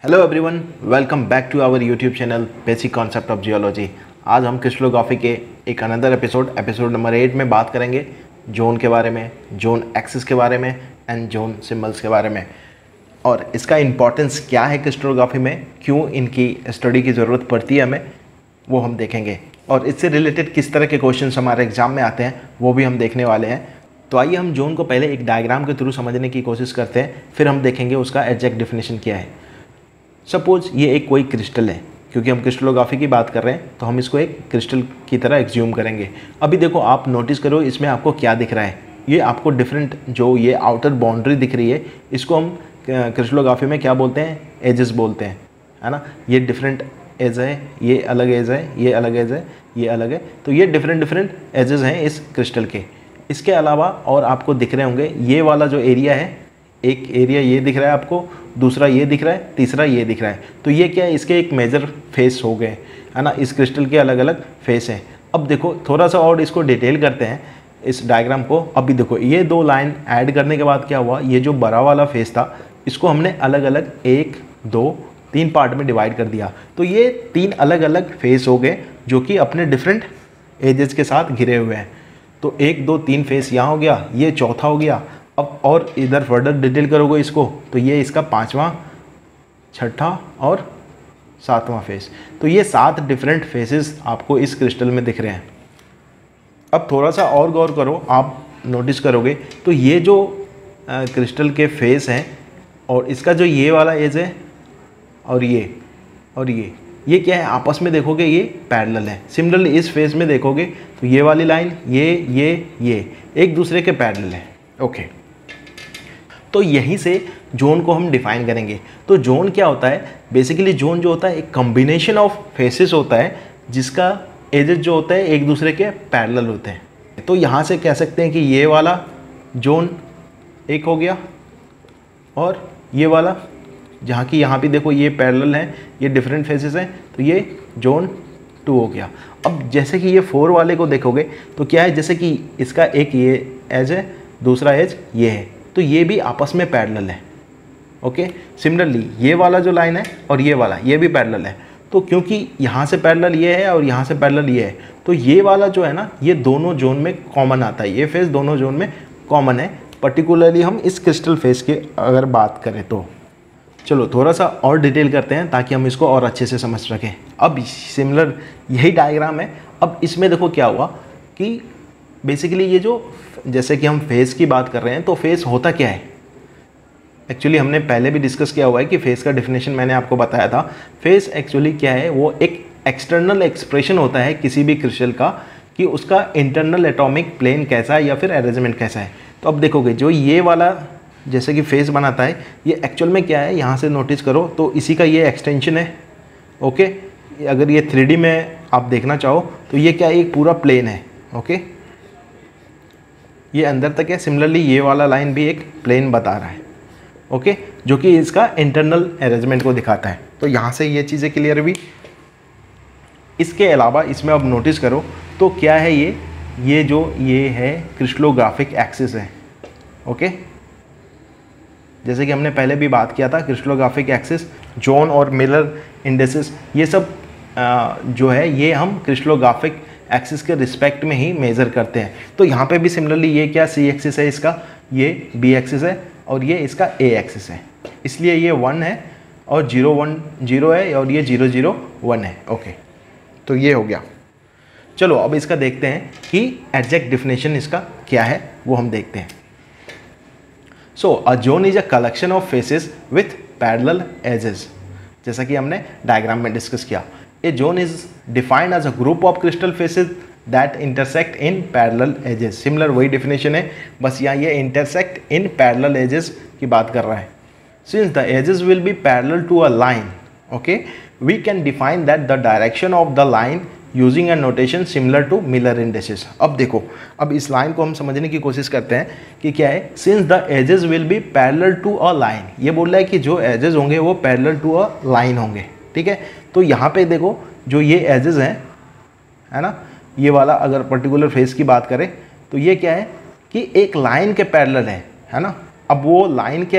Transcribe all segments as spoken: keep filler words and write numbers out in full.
Hello everyone, welcome back to our YouTube channel basic concept of geology. आज हम crystallography के एक another episode episode number eight में बात करेंगे जोन के बारे में, जोन एक्सिस के बारे में एंड जोन सिंबल्स के बारे में, और इसका इम्पॉर्टेंस क्या है क्रिस्टलोग्राफी में, क्यों इनकी स्टडी की ज़रूरत पड़ती है हमें, वो हम देखेंगे। और इससे रिलेटेड किस तरह के क्वेश्चन हमारे एग्जाम में आते हैं वो भी हम देखने वाले हैं। तो आइए हम जोन को पहले एक डायग्राम के थ्रू समझने की कोशिश करते हैं, फिर हम देखेंगे उसका एग्जैक्ट डेफिनेशन क्या है। सपोज ये एक कोई क्रिस्टल है, क्योंकि हम क्रिस्टलोग्राफी की बात कर रहे हैं तो हम इसको एक क्रिस्टल की तरह एग्ज्यूम करेंगे। अभी देखो, आप नोटिस करो इसमें आपको क्या दिख रहा है। ये आपको डिफरेंट जो ये आउटर बाउंड्री दिख रही है, इसको हम क्रिस्टलोग्राफी में क्या बोलते हैं, एजेस बोलते हैं, है ना। ये डिफरेंट एज है, ये अलग एज है, ये अलग एज है, ये अलग है। तो ये डिफरेंट डिफरेंट एजेस हैं इस क्रिस्टल के। इसके अलावा और आपको दिख रहे होंगे ये वाला जो एरिया है, एक एरिया ये दिख रहा है आपको, दूसरा ये दिख रहा है, तीसरा ये दिख रहा है। तो ये क्या है, इसके एक मेजर फेस हो गए, है ना। इस क्रिस्टल के अलग अलग फेस हैं। अब देखो थोड़ा सा और इसको डिटेल करते हैं इस डायग्राम को। अभी देखो ये दो लाइन ऐड करने के बाद क्या हुआ, ये जो बड़ा वाला फेस था इसको हमने अलग अलग एक दो तीन पार्ट में डिवाइड कर दिया। तो ये तीन अलग अलग फेस हो गए जो कि अपने डिफरेंट एजेस के साथ घिरे हुए हैं। तो एक दो तीन फेस यहाँ हो गया, ये चौथा हो गया। अब और इधर फर्दर डिटेल करोगे इसको तो ये इसका पांचवा, छठा और सातवां फेस। तो ये सात डिफरेंट फेसेस आपको इस क्रिस्टल में दिख रहे हैं। अब थोड़ा सा और गौर करो, आप नोटिस करोगे तो ये जो क्रिस्टल के फेस हैं और इसका जो ये वाला एज है और ये और ये ये क्या है, आपस में देखोगे ये पैरेलल है। सिमिलरली इस फेस में देखोगे तो ये वाली लाइन, ये ये ये एक दूसरे के पैरेलल है। ओके, तो यहीं से जोन को हम डिफाइन करेंगे। तो जोन क्या होता है, बेसिकली जोन जो होता है एक कॉम्बिनेशन ऑफ फेसेस होता है जिसका एजेस जो होता है एक दूसरे के पैरेलल होते हैं। तो यहाँ से कह सकते हैं कि ये वाला जोन एक हो गया और ये वाला, जहाँ की यहाँ भी देखो ये पैरेलल है, ये डिफरेंट फेसेस हैं, तो ये जोन टू हो गया। अब जैसे कि ये फोर वाले को देखोगे तो क्या है, जैसे कि इसका एक ये एज है, दूसरा एज ये है, तो ये भी आपस में पैरेलल है। ओके, सिमिलरली ये वाला जो लाइन है और ये वाला ये भी पैरेलल है। तो क्योंकि यहाँ से पैरेलल ये है और यहाँ से पैरेलल ये है, तो ये वाला जो है ना, ये दोनों जोन में कॉमन आता है। ये फेस दोनों जोन में कॉमन है। पर्टिकुलरली हम इस क्रिस्टल फेस की अगर बात करें तो चलो थोड़ा सा और डिटेल करते हैं ताकि हम इसको और अच्छे से समझ सकें। अब सिमिलर यही डायग्राम है। अब इसमें देखो क्या हुआ कि बेसिकली ये जो, जैसे कि हम फेस की बात कर रहे हैं तो फेस होता क्या है, एक्चुअली हमने पहले भी डिस्कस किया हुआ है कि फेस का डेफिनेशन मैंने आपको बताया था। फेस एक्चुअली क्या है, वो एक एक्सटर्नल एक्सप्रेशन होता है किसी भी क्रिस्टल का कि उसका इंटरनल एटॉमिक प्लेन कैसा है या फिर अरेंजमेंट कैसा है। तो अब देखोगे जो ये वाला जैसे कि फेस बनाता है, ये एक्चुअल में क्या है, यहाँ से नोटिस करो तो इसी का ये एक्सटेंशन है। ओके, अगर ये थ्री डी में आप देखना चाहो तो ये क्या है, एक पूरा प्लेन है। ओके, ये अंदर तक है। सिमिलरली ये वाला लाइन भी एक प्लेन बता रहा है। ओके, जो कि इसका इंटरनल अरेंजमेंट को दिखाता है। तो यहाँ से ये चीज़ें क्लियर हुई। इसके अलावा इसमें अब नोटिस करो तो क्या है, ये ये जो ये है क्रिस्टलोग्राफिक एक्सिस है। ओके, जैसे कि हमने पहले भी बात किया था, क्रिस्टलोग्राफिक एक्सिस, जोन और मिलर इंडेक्सेस, ये सब आ, जो है ये हम क्रिस्टलोग्राफिक एक्सिस के रिस्पेक्ट में ही मेज़र करते हैं। तो यहाँ पे भी सिमिलरली ये क्या सी एक्सिस है इसका, ये बी एक्सिस है और ये इसका ए एक्सिस है। इसलिए ये वन है और जीरो वन जीरो है और ये जीरो जीरो वन है। ओके, तो ये हो गया। चलो अब इसका देखते हैं कि एग्जैक्ट डेफिनेशन इसका क्या है, वो हम देखते हैं। So a zone is a collection of faces with parallel edges, जैसा कि हमने डायग्राम में डिस्कस किया। A zone is defined as a group of crystal faces that intersect in parallel edges. Similar वही डिफिनेशन है, बस यहाँ ये इंटरसेक्ट इन पैरेलल एजेस की बात कर रहा है। Since the edges will be parallel to a line, okay, we can define that the direction of the line using a notation similar to Miller indexes. अब देखो, अब इस लाइन को हम समझने की कोशिश करते हैं कि क्या है, since the edges will be parallel to a line, ये बोल रहा है कि जो एजेस होंगे वो पैरेलल टू अ लाइन होंगे। ठीक है, तो यहाँ पे देखो जो ये एजेस हैं, है ना, ये वाला अगर पर्टिकुलर फेस की बात करें तो ये क्या है कि एक लाइन के पैरेलल है, है ना। अब वो लाइन क्या है,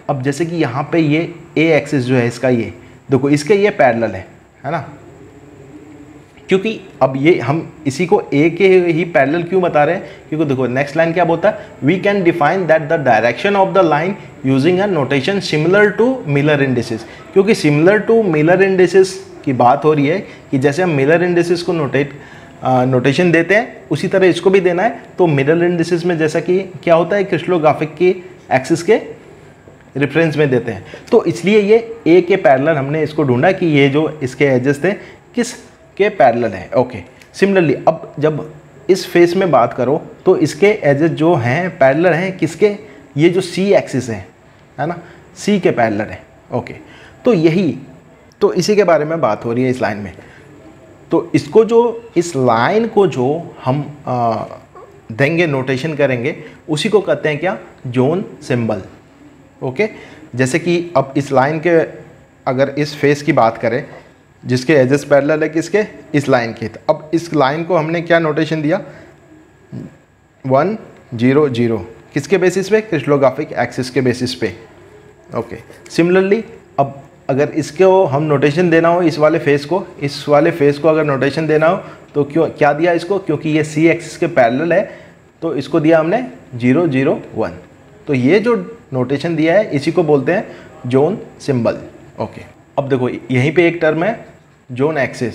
अब जैसे कि यहाँ पे ये ए एक्सिस जो है इसका, ये देखो इसके ये पैरेलल है है ना, क्योंकि अब ये हम इसी को ए के ही पैरेलल क्यों बता रहे हैं, क्योंकि देखो नेक्स्ट लाइन क्या बोलता है, we can define that the direction of the line using a notation similar to Miller indices. क्योंकि सिमिलर टू मिलर इंडिसेस की बात हो रही है कि जैसे हम मिलर इंडिसेस को नोटेट नोटेशन देते हैं उसी तरह इसको भी देना है। तो मिलर इंडिसेस में जैसा कि क्या होता है, क्रिस्टलोग्राफिक की एक्सिस के रेफरेंस में देते हैं, तो इसलिए ये ए के पैरेलल हमने इसको ढूंढा कि ये जो इसके एजेस थे किस के पैरेलल है। ओके, सिमिलरली अब जब इस फेस में बात करो तो इसके एजेस जो हैं पैरेलल हैं किसके, ये जो सी एक्सिस है है ना, सी के पैरेलल है। ओके, तो यही तो इसी के बारे में बात हो रही है इस लाइन में। तो इसको जो इस लाइन को जो हम आ, देंगे नोटेशन करेंगे उसी को कहते हैं क्या, जोन सिंबल। ओके, जैसे कि अब इस लाइन के अगर इस फेस की बात करें जिसके एजेस पैरेलल है किसके, इस लाइन के, तो अब इस लाइन को हमने क्या नोटेशन दिया, वन जीरो जीरो, किसके बेसिस पे, क्रिस्टलोग्राफिक एक्सिस के बेसिस पे। ओके, सिमिलरली अब अगर इसको हम नोटेशन देना हो इस वाले फेस को, इस वाले फेस को अगर नोटेशन देना हो तो क्यों क्या दिया इसको, क्योंकि ये सी एक्सिस के पैरेलल है तो इसको दिया हमने जीरो जीरो वन। तो ये जो नोटेशन दिया है इसी को बोलते हैं जोन सिंबल। ओके, अब देखो यहीं पे एक टर्म है जोन एक्सिस।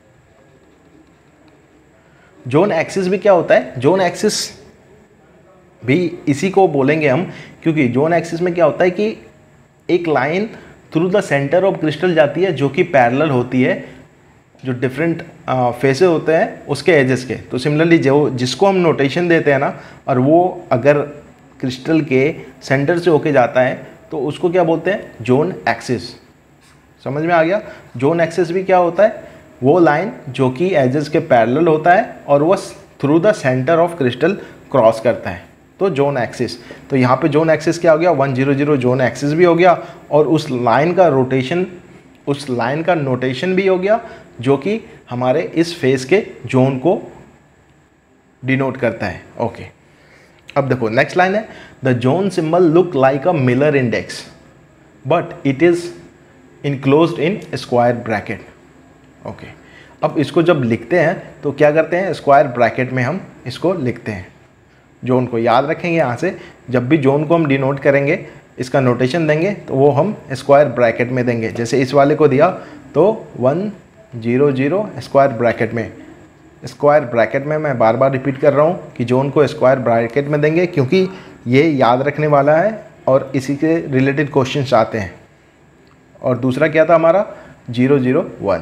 जोन एक्सिस भी क्या होता है, जोन एक्सिस भी इसी को बोलेंगे हम, क्योंकि जोन एक्सिस में क्या होता है कि एक line through the centre of crystal जाती है जो कि पैरेलल होती है जो डिफरेंट फेसेस होते हैं उसके एजेस के। तो सिमिलरली जो जिसको हम नोटेशन देते हैं ना, और वो अगर क्रिस्टल के सेंटर से होके जाता है तो उसको क्या बोलते हैं, जोन एक्सिस। समझ में आ गया। जोन एक्सिस भी क्या होता है, वो लाइन जो कि एजेस के पैरेलल होता है और वो through the centre of crystal cross करता है, तो जोन एक्सिस। तो यहाँ पे जोन एक्सिस क्या हो गया, one zero zero zone axis भी हो गया, और उस लाइन का रोटेशन, उस लाइन का नोटेशन भी हो गया जो कि हमारे इस फेस के जोन को डिनोट करता है। ओके, अब देखो नेक्स्ट लाइन है, the zone symbol look like a Miller index but it is enclosed in square bracket. Okay, अब इसको जब लिखते हैं तो क्या करते हैं, स्क्वायर ब्रैकेट में हम इसको लिखते हैं। जोन को याद रखेंगे, यहाँ से जब भी जोन को हम डिनोट करेंगे इसका नोटेशन देंगे तो वो हम स्क्वायर ब्रैकेट में देंगे। जैसे इस वाले को दिया तो one zero zero square bracket में, स्क्वायर ब्रैकेट में मैं बार बार रिपीट कर रहा हूँ कि जोन को स्क्वायर ब्रैकेट में देंगे क्योंकि ये याद रखने वाला है और इसी के रिलेटेड क्वेश्चंस आते हैं। और दूसरा क्या था हमारा, जीरो जीरो वन।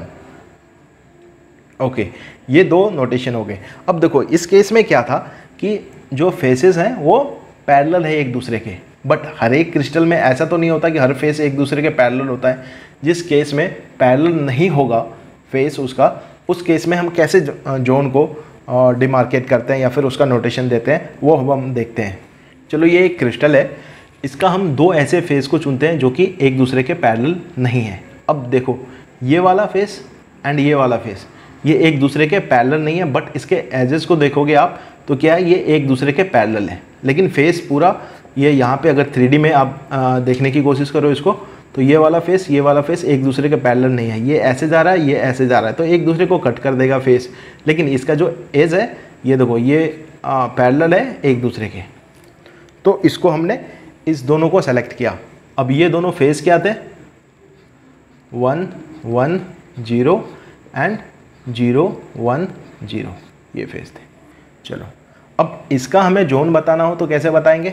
ओके, ये दो नोटेशन हो गए। अब देखो इस केस में क्या था कि जो फेसेस हैं वो पैरेलल है एक दूसरे के, बट हर एक क्रिस्टल में ऐसा तो नहीं होता कि हर फेस एक दूसरे के पैरेलल होता है। जिस केस में पैरेलल नहीं होगा फेस उसका, उस केस में हम कैसे जोन को डिमार्केट करते हैं या फिर उसका नोटेशन देते हैं वो हम देखते हैं। चलो, ये एक क्रिस्टल है, इसका हम दो ऐसे फेस को चुनते हैं जो कि एक दूसरे के पैरेलल नहीं है। अब देखो ये वाला फेस एंड ये वाला फेस, ये एक दूसरे के पैरेलल नहीं है, बट इसके एजेस को देखोगे आप तो क्या है, ये एक दूसरे के पैरेलल है, लेकिन फेस पूरा ये यहाँ पे अगर थ्री डी में आप आ, देखने की कोशिश करो इसको, तो ये वाला फेस ये वाला फेस एक दूसरे के पैरेलल नहीं है। ये ऐसे जा रहा है, ये ऐसे जा रहा है, तो एक दूसरे को कट कर देगा फेस। लेकिन इसका जो एज है ये देखो, ये पैरेलल है एक दूसरे के, तो इसको हमने इस दोनों को सेलेक्ट किया। अब ये दोनों फेस क्या थे, one one zero and zero one zero, ये फेस थे। चलो, अब इसका हमें जोन बताना हो तो कैसे बताएंगे,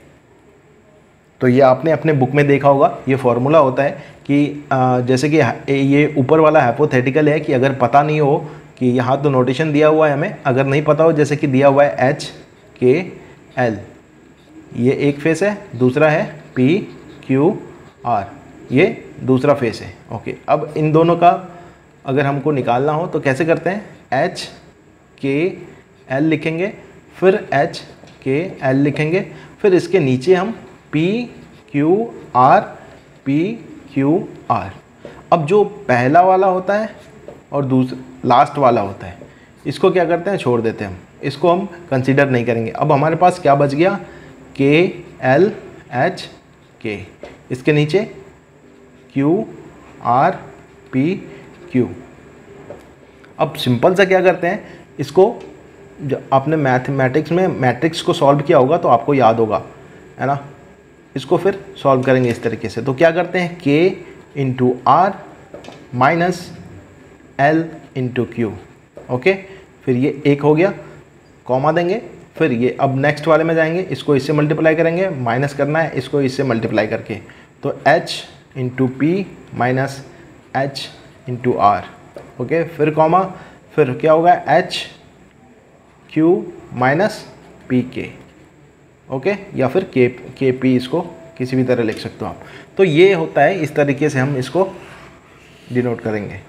तो ये आपने अपने बुक में देखा होगा, ये फॉर्मूला होता है कि आ, जैसे कि ये ऊपर वाला हाइपोथेटिकल है कि अगर पता नहीं हो कि यहाँ तो नोटेशन दिया हुआ है हमें, अगर नहीं पता हो जैसे कि दिया हुआ है एच के एल, ये एक फेस है, दूसरा है पी क्यू आर, ये दूसरा फेस है। ओके, अब इन दोनों का अगर हमको निकालना हो तो कैसे करते हैं, एच के एल लिखेंगे, फिर एच के एल लिखेंगे, फिर इसके नीचे हम P Q R P Q R. अब जो पहला वाला होता है और दूसरा लास्ट वाला होता है, इसको क्या करते हैं, छोड़ देते हैं हम, इसको हम कंसीडर नहीं करेंगे। अब हमारे पास क्या बच गया, के एल एच के, इसके नीचे क्यू आर पी क्यू। अब सिंपल सा क्या करते हैं, इसको जो आपने मैथमेटिक्स में मैट्रिक्स को सॉल्व किया होगा तो आपको याद होगा, है ना। इसको फिर सॉल्व करेंगे इस तरीके से। तो क्या करते हैं, K into R minus L into Q. Okay, फिर ये एक हो गया, कॉमा देंगे, फिर ये अब नेक्स्ट वाले में जाएंगे, इसको इससे मल्टीप्लाई करेंगे, माइनस करना है इसको इससे मल्टीप्लाई करके, तो h into P minus H into R. Okay, फिर कॉमा, फिर क्या होगा, h Q minus P K. Okay, या फिर के के पी, इसको किसी भी तरह लिख सकते हो आप। तो ये होता है, इस तरीके से हम इसको डिनोट करेंगे।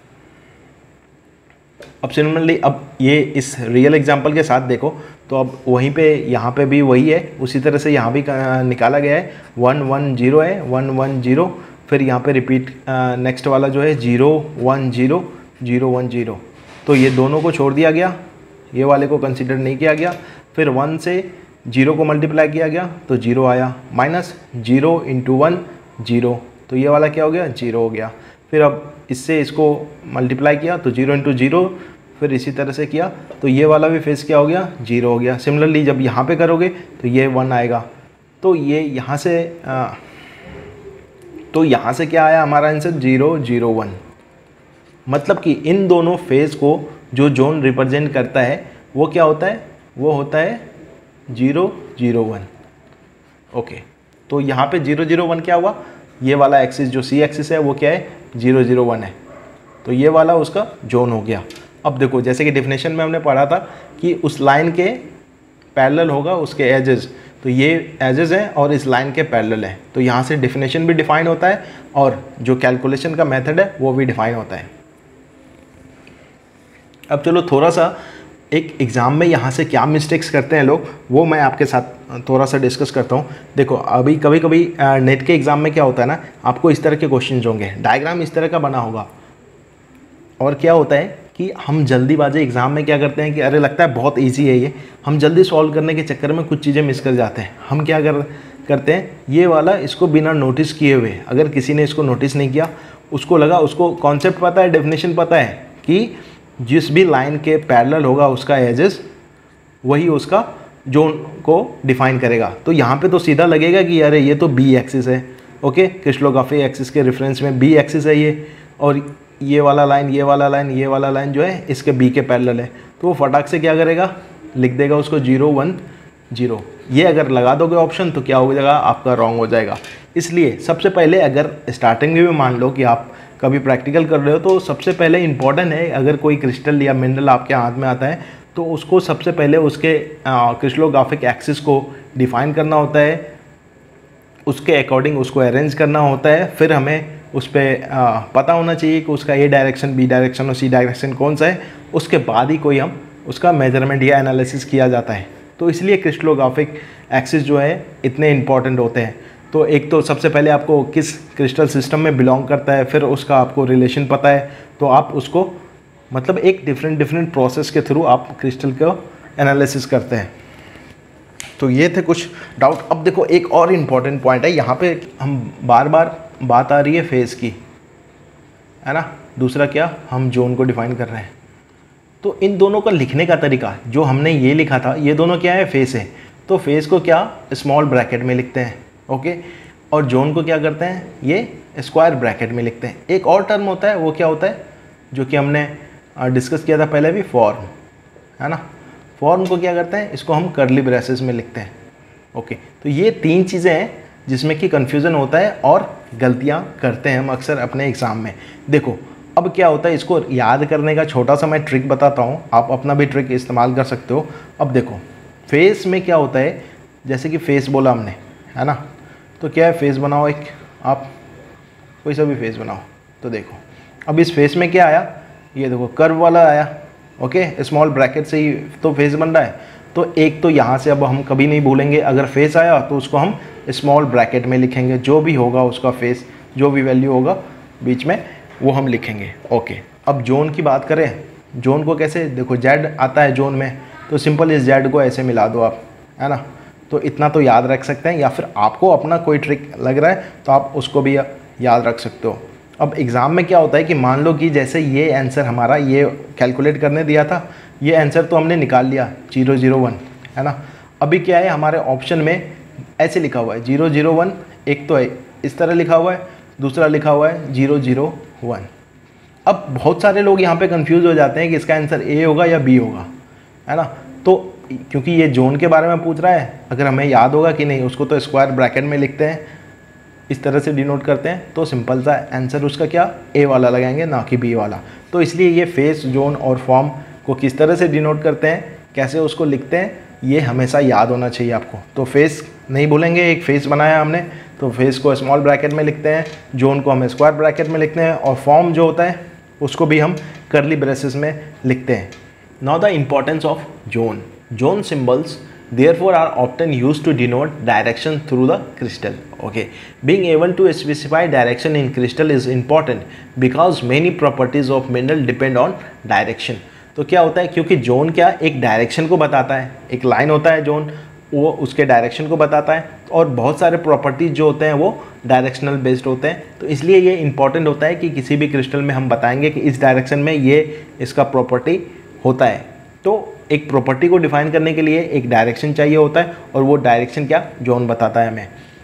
अब सिमिलरली अब ये इस रियल एग्जांपल के साथ देखो, तो अब वहीं पे यहाँ पे भी वही है, उसी तरह से यहाँ भी निकाला गया है, वन वन जीरो है, वन वन जीरो, फिर यहाँ पे रिपीट नेक्स्ट वाला जो है zero one zero zero one zero. तो ये दोनों को छोड़ दिया गया, ये वाले को कंसिडर नहीं किया गया। फिर वन से जीरो को मल्टीप्लाई किया गया तो जीरो आया, minus zero into one zero, तो ये वाला क्या हो गया, जीरो हो गया। फिर अब इससे इसको मल्टीप्लाई किया तो जीरो इंटू जीरो, फिर इसी तरह से किया तो ये वाला भी फेस क्या हो गया, जीरो हो गया। सिमिलरली जब यहाँ पे करोगे तो ये वन आएगा, तो ये यहाँ से आ, तो यहाँ से क्या आया हमारा आंसर, जीरो जीरो वन। मतलब कि इन दोनों फेस को जो जोन रिप्रेजेंट करता है वो क्या होता है, वो होता है जीरो जीरो वन। ओके, तो यहाँ पे जीरो जीरो वन क्या हुआ, ये वाला एक्सिस जो सी एक्सिस है वो क्या है, जीरो जीरो वन है, तो ये वाला उसका जोन हो गया। अब देखो, जैसे कि डेफिनेशन में हमने पढ़ा था कि उस लाइन के पैरेलल होगा उसके एजेस, तो ये एजेस हैं और इस लाइन के पैरेलल है, तो यहाँ से डेफिनेशन भी डिफाइन होता है और जो कैलकुलेशन का मेथड है वो भी डिफाइन होता है। अब चलो थोड़ा सा एक एग्ज़ाम में यहाँ से क्या मिस्टेक्स करते हैं लोग, वो मैं आपके साथ थोड़ा सा डिस्कस करता हूँ। देखो, अभी कभी कभी नेट के एग्ज़ाम में क्या होता है ना, आपको इस तरह के क्वेश्चंस होंगे, डायग्राम इस तरह का बना होगा, और क्या होता है कि हम जल्दीबाजी एग्ज़ाम में क्या करते हैं कि अरे लगता है बहुत इजी है ये, हम जल्दी सॉल्व करने के चक्कर में कुछ चीज़ें मिस कर जाते हैं। हम क्या कर करते हैं, ये वाला इसको बिना नोटिस किए हुए, अगर किसी ने इसको नोटिस नहीं किया, उसको लगा उसको कॉन्सेप्ट पता है, डेफिनेशन पता है कि जिस भी लाइन के पैरेलल होगा उसका एजेस वही उसका जोन को डिफाइन करेगा। तो यहाँ पे तो सीधा लगेगा कि अरे ये तो बी एक्सिस है। ओके, क्रिस्टलोग्राफी एक्सिस के रेफरेंस में बी एक्सिस है ये, और ये वाला लाइन ये वाला लाइन ये वाला लाइन जो है इसके बी के पैरेलल है, तो वो फटाक से क्या करेगा, लिख देगा उसको जीरो वन जीरो। ये अगर लगा दोगे ऑप्शन तो क्या हो जाएगा, आपका रॉन्ग हो जाएगा। इसलिए सबसे पहले अगर स्टार्टिंग में भी मान लो कि आप कभी प्रैक्टिकल कर रहे हो, तो सबसे पहले इम्पॉर्टेंट है, अगर कोई क्रिस्टल या मिनरल आपके हाथ में आता है तो उसको सबसे पहले उसके क्रिस्टलोग्राफिक एक्सिस को डिफाइन करना होता है, उसके अकॉर्डिंग उसको अरेंज करना होता है। फिर हमें उस पर पता होना चाहिए कि उसका ए डायरेक्शन, बी डायरेक्शन और सी डायरेक्शन कौन सा है, उसके बाद ही कोई हम उसका मेजरमेंट या एनालिसिस किया जाता है। तो इसलिए क्रिस्टलोग्राफिक एक्सिस जो है इतने इंपॉर्टेंट होते हैं। तो एक तो सबसे पहले आपको किस क्रिस्टल सिस्टम में बिलोंग करता है, फिर उसका आपको रिलेशन पता है, तो आप उसको मतलब एक डिफरेंट डिफरेंट प्रोसेस के थ्रू आप क्रिस्टल को एनालिसिस करते हैं। तो ये थे कुछ डाउट। अब देखो, एक और इम्पॉर्टेंट पॉइंट है, यहाँ पे हम बार बार बात आ रही है फेज़ की, है ना। दूसरा क्या, हम जोन को डिफाइन कर रहे हैं। तो इन दोनों का लिखने का तरीका, जो हमने ये लिखा था, ये दोनों क्या है, फेस है, तो फेस को क्या स्मॉल ब्रैकेट में लिखते हैं। ओके, और जोन को क्या करते हैं, ये स्क्वायर ब्रैकेट में लिखते हैं। एक और टर्म होता है, वो क्या होता है, जो कि हमने डिस्कस किया था पहले भी, फॉर्म, है ना। फॉर्म को क्या करते हैं, इसको हम कर्ली ब्रेसेस में लिखते हैं। ओके, तो ये तीन चीज़ें हैं जिसमें कि कन्फ्यूज़न होता है और गलतियाँ करते हैं हम अक्सर अपने एग्ज़ाम में। देखो, अब क्या होता है, इसको याद करने का छोटा सा मैं ट्रिक बताता हूँ, आप अपना भी ट्रिक इस्तेमाल कर सकते हो। अब देखो, फेस में क्या होता है, जैसे कि फेस बोला हमने, है ना, तो क्या है, फेस बनाओ एक, आप कोई सा भी फेस बनाओ। तो देखो, अब इस फेस में क्या आया, ये देखो कर्व वाला आया। ओके, स्मॉल ब्रैकेट से ही तो फेस बन रहा है। तो एक तो यहाँ से अब हम कभी नहीं भूलेंगे, अगर फेस आया तो उसको हम स्मॉल ब्रैकेट में लिखेंगे, जो भी होगा उसका फेस, जो भी वैल्यू होगा बीच में वो हम लिखेंगे। ओके, अब जोन की बात करें, जोन को कैसे, देखो जेड आता है जोन में, तो सिंपल इस जेड को ऐसे मिला दो आप, है ना। तो इतना तो याद रख सकते हैं, या फिर आपको अपना कोई ट्रिक लग रहा है तो आप उसको भी याद रख सकते हो। अब एग्ज़ाम में क्या होता है कि मान लो कि जैसे ये आंसर हमारा ये कैलकुलेट करने दिया था, ये आंसर तो हमने निकाल लिया जीरो जीरो वन, है ना। अभी क्या है हमारे ऑप्शन में ऐसे लिखा हुआ है जीरो जीरो वन, एक तो है इस तरह लिखा हुआ है, दूसरा लिखा हुआ है जीरो जीरो वन। अब बहुत सारे लोग यहाँ पे कंफ्यूज हो जाते हैं कि इसका आंसर ए होगा या बी होगा, है ना। तो क्योंकि ये जोन के बारे में पूछ रहा है, अगर हमें याद होगा कि नहीं, उसको तो स्क्वायर ब्रैकेट में लिखते हैं, इस तरह से डिनोट करते हैं, तो सिंपल सा आंसर उसका क्या ए वाला लगाएंगे, ना कि बी वाला। तो इसलिए ये फेस, जोन और फॉर्म को किस तरह से डिनोट करते हैं, कैसे उसको लिखते हैं, ये हमेशा याद होना चाहिए आपको। तो फेस नहीं भूलेंगे, एक फेस बनाया हमने तो फेस को स्मॉल ब्रैकेट में लिखते हैं, जोन को हम स्क्वायर ब्रैकेट में लिखते हैं, और फॉर्म जो होता है उसको भी हम करली ब्रेसेस में लिखते हैं। Now the importance of zone. Zone symbols therefore are often used to denote direction through the crystal. Okay, being able to specify direction in crystal is important because many properties of mineral depend on direction. तो क्या होता है, क्योंकि zone क्या एक direction को बताता है, एक लाइन होता है जोन, वो उसके डायरेक्शन को बताता है, और बहुत सारे प्रॉपर्टीज जो होते हैं वो डायरेक्शनल बेस्ड होते हैं। तो इसलिए ये इंपॉर्टेंट होता है कि किसी भी क्रिस्टल में हम बताएंगे कि इस डायरेक्शन में ये इसका प्रॉपर्टी होता है। तो एक प्रॉपर्टी को डिफाइन करने के लिए एक डायरेक्शन चाहिए होता है, और वो डायरेक्शन क्या, जोन बताता है हमें।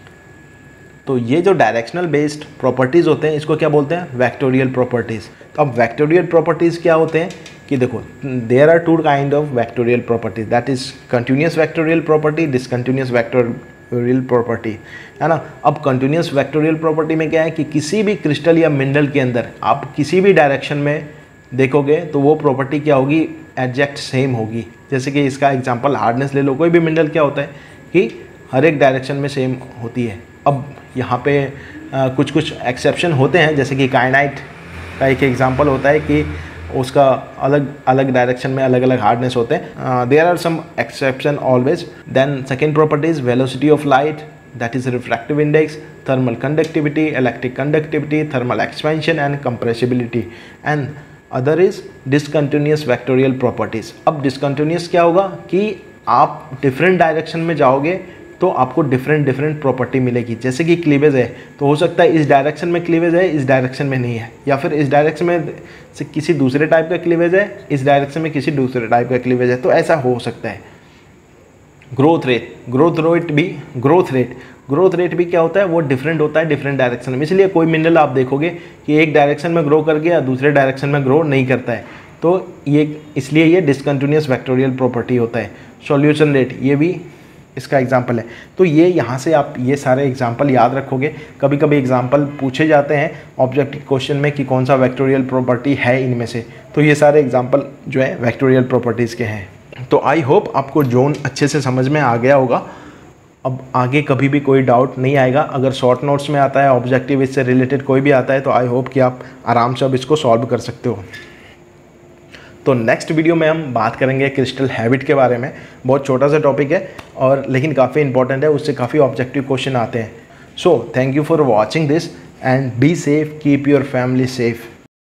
तो ये जो डायरेक्शनल बेस्ड प्रॉपर्टीज़ होते हैं इसको क्या बोलते हैं, वेक्टोरियल प्रॉपर्टीज़। तो अब वेक्टोरियल प्रॉपर्टीज़ क्या होते हैं कि देखो, there are two kind of vectorial properties, that is continuous vectorial property, discontinuous vectorial property, है ना। अब कंटिन्यूस वेक्टोरियल प्रॉपर्टी में क्या है कि किसी भी क्रिस्टल या मिनरल के अंदर आप किसी भी डायरेक्शन में देखोगे तो वो प्रॉपर्टी क्या होगी, एग्जैक्ट सेम होगी। जैसे कि इसका एग्जांपल हार्डनेस ले लो, कोई भी मिनरल क्या होता है कि हर एक डायरेक्शन में सेम होती है। अब यहाँ पे आ, कुछ कुछ एक्सेप्शन होते हैं, जैसे कि काइनाइट का एक एग्जांपल होता है कि उसका अलग अलग डायरेक्शन में अलग अलग हार्डनेस होते हैं। There are some exception always. Then second property is velocity of light, that is refractive index, thermal conductivity, electric conductivity, thermal expansion and compressibility, and other is discontinuous vectorial properties. अब discontinuous क्या होगा कि आप different direction में जाओगे तो आपको different different property मिलेगी। जैसे कि क्लीवेज है, तो हो सकता है इस डायरेक्शन में क्लीवेज है, इस डायरेक्शन में नहीं है, या फिर इस डायरेक्शन में से किसी दूसरे टाइप का क्लीवेज है, इस डायरेक्शन में किसी दूसरे टाइप का क्लीवेज है, तो ऐसा हो सकता है। ग्रोथ रेट, ग्रोथ रेट भी ग्रोथ रेट ग्रोथ रेट भी क्या होता है, वो डिफरेंट होता है डिफरेंट डायरेक्शन में। इसलिए कोई मिनरल आप देखोगे कि एक डायरेक्शन में ग्रो कर गया, दूसरे डायरेक्शन में ग्रो नहीं करता है, तो ये इसलिए ये डिसकंटिन्यूस वेक्टोरियल प्रॉपर्टी होता है। सॉल्यूशन रेट, ये भी इसका एग्जाम्पल है। तो ये यहाँ से आप ये सारे एग्जाम्पल याद रखोगे। कभी कभी एग्जाम्पल पूछे जाते हैं ऑब्जेक्टिव क्वेश्चन में कि कौन सा वेक्टोरियल प्रॉपर्टी है इनमें से, तो ये सारे एग्जाम्पल जो है वेक्टोरियल प्रॉपर्टीज़ के हैं। तो आई होप आपको जोन अच्छे से समझ में आ गया होगा। अब आगे कभी भी कोई डाउट नहीं आएगा। अगर शॉर्ट नोट्स में आता है, ऑब्जेक्टिव इससे रिलेटेड कोई भी आता है, तो आई होप कि आप आराम से अब इसको सॉल्व कर सकते हो। तो नेक्स्ट वीडियो में हम बात करेंगे क्रिस्टल हैबिट के बारे में। बहुत छोटा सा टॉपिक है और लेकिन काफ़ी इंपॉर्टेंट है, उससे काफ़ी ऑब्जेक्टिव क्वेश्चन आते हैं। So thank you for watching this and be safe, keep your family safe.